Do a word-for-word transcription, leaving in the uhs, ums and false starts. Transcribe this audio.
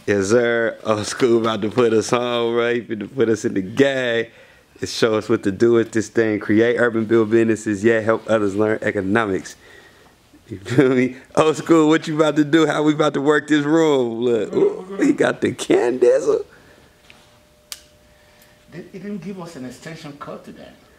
Yes, sir. Old school about to put us on, right? Finna to put us in the gang. It show us what to do with this thing. Create urban build businesses, yeah, help others learn economics. You feel me? Old school, what you about to do? How we about to work this room? Look, ooh, we got the candizzle. They didn't give us an extension cord today.